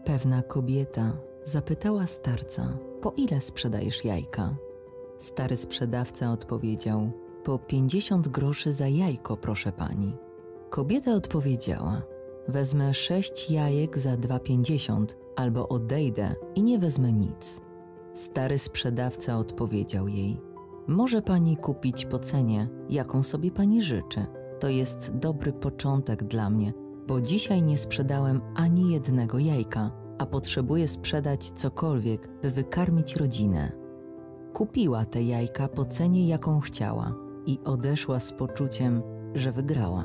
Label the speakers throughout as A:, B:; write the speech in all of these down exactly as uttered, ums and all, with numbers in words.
A: Pewna kobieta zapytała starca, po ile sprzedajesz jajka? Stary sprzedawca odpowiedział, po pięćdziesiąt groszy za jajko, proszę pani. Kobieta odpowiedziała, wezmę sześć jajek za dwa pięćdziesiąt, albo odejdę i nie wezmę nic. Stary sprzedawca odpowiedział jej, może pani kupić po cenie, jaką sobie pani życzy. To jest dobry początek dla mnie, bo dzisiaj nie sprzedałem ani jednego jajka, a potrzebuję sprzedać cokolwiek, by wykarmić rodzinę. Kupiła te jajka po cenie, jaką chciała i odeszła z poczuciem, że wygrała.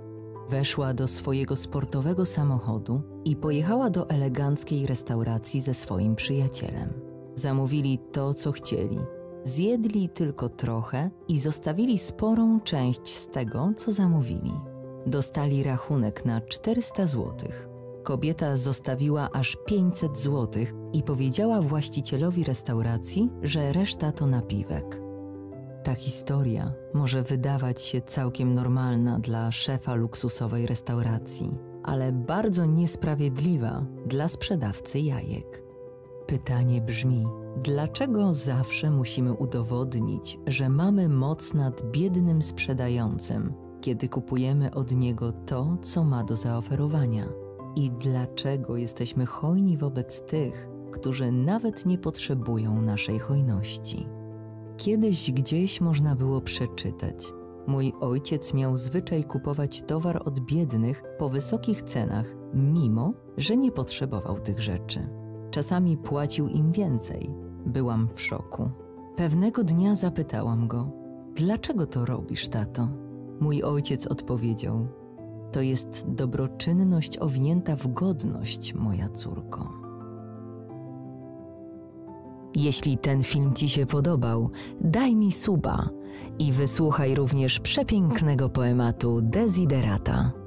A: Weszła do swojego sportowego samochodu i pojechała do eleganckiej restauracji ze swoim przyjacielem. Zamówili to, co chcieli. Zjedli tylko trochę i zostawili sporą część z tego, co zamówili. Dostali rachunek na czterysta złotych. Kobieta zostawiła aż pięćset złotych i powiedziała właścicielowi restauracji, że reszta to napiwek. Ta historia może wydawać się całkiem normalna dla szefa luksusowej restauracji, ale bardzo niesprawiedliwa dla sprzedawcy jajek. Pytanie brzmi, dlaczego zawsze musimy udowodnić, że mamy moc nad biednym sprzedającym, kiedy kupujemy od niego to, co ma do zaoferowania? I dlaczego jesteśmy hojni wobec tych, którzy nawet nie potrzebują naszej hojności? Kiedyś gdzieś można było przeczytać. Mój ojciec miał zwyczaj kupować towar od biednych po wysokich cenach, mimo że nie potrzebował tych rzeczy. Czasami płacił im więcej. Byłam w szoku. Pewnego dnia zapytałam go, dlaczego to robisz, tato? Mój ojciec odpowiedział, to jest dobroczynność owinięta w godność, moja córko. Jeśli ten film Ci się podobał, daj mi suba i wysłuchaj również przepięknego poematu Desiderata.